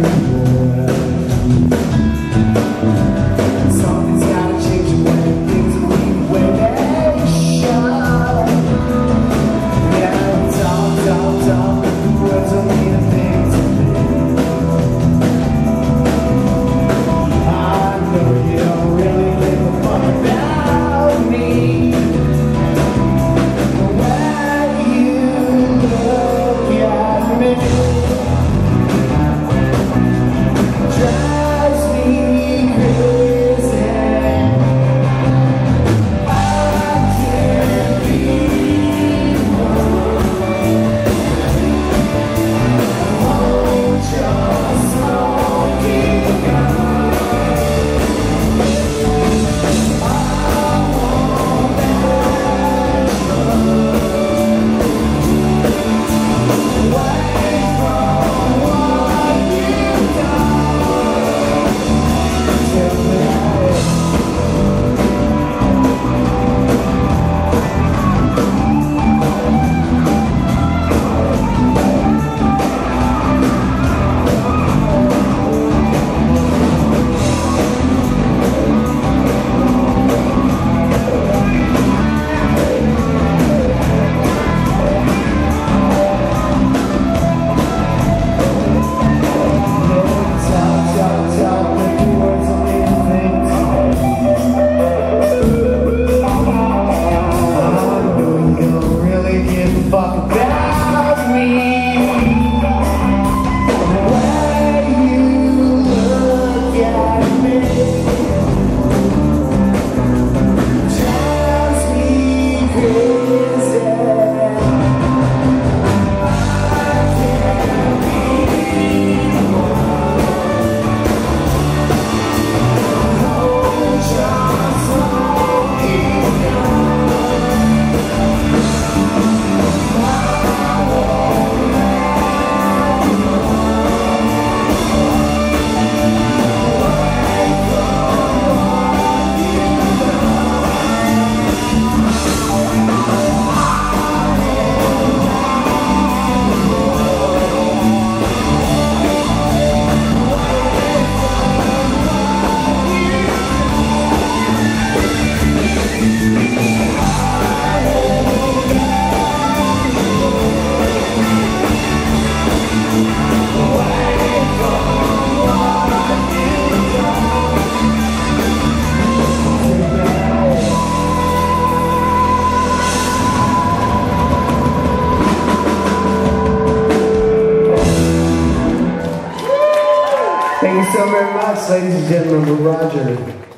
Something's gotta change when things are leaving where they should. Yeah, dumb, the words don't mean a thing to me. I know you don't really give a fuck about me. When you look at me, drives me crazy. I can't be more. Hold your smoking gun. I won't let you away from what you've done. Tell me fuck about me. When you look at me, drives me crazy. I can't be more. Hold your smoking gun. Thank you so very much, ladies and gentlemen. We're Roger.